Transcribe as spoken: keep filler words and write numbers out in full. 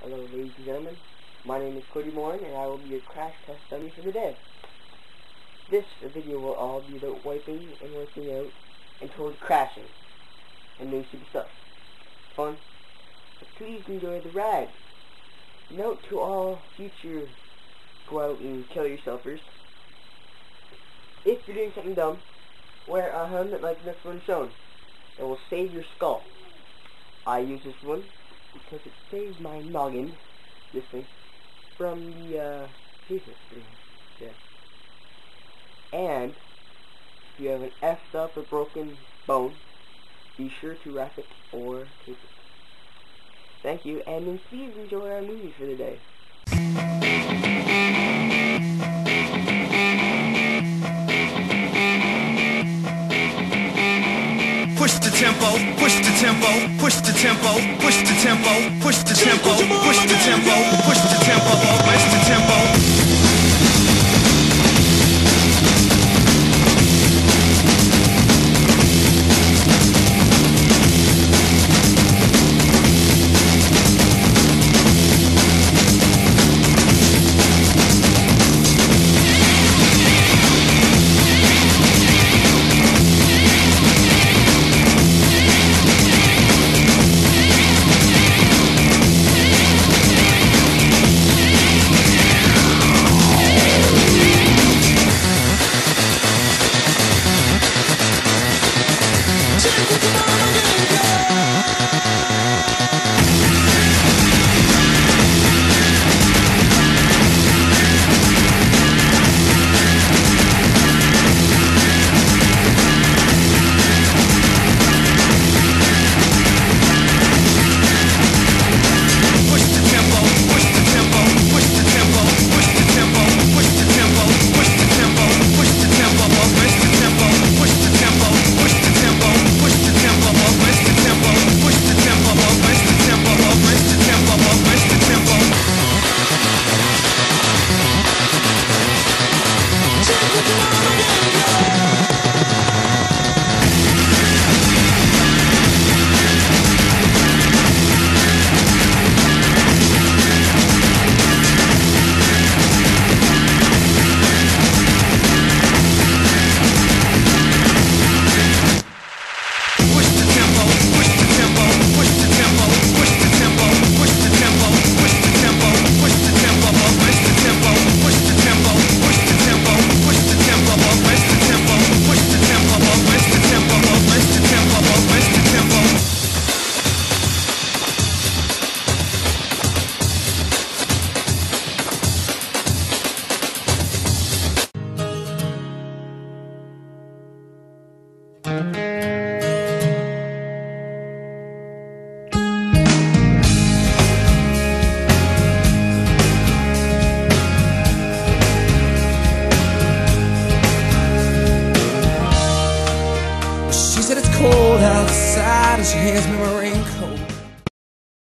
Hello ladies and gentlemen, my name is Cody Moore and I will be your crash test dummy for the day. This video will all be about wiping and working out and towards crashing and new stupid stuff. Fun? So please enjoy the ride. Note to all future go out and kill yourselfers. If you're doing something dumb, wear a helmet like this one shown. It will save your skull. I use this one because it saves my noggin, this thing, from the, uh, Jesus, yeah. And, if you have an effed up or broken bone, be sure to wrap it or tape it. Thank you, and then please enjoy our movie for the day. Push the tempo, push the tempo, push the tempo, push the tempo, push the tempo, push the tempo, push the tempo, push the tempo. She said it's cold outside and she hands me my ring.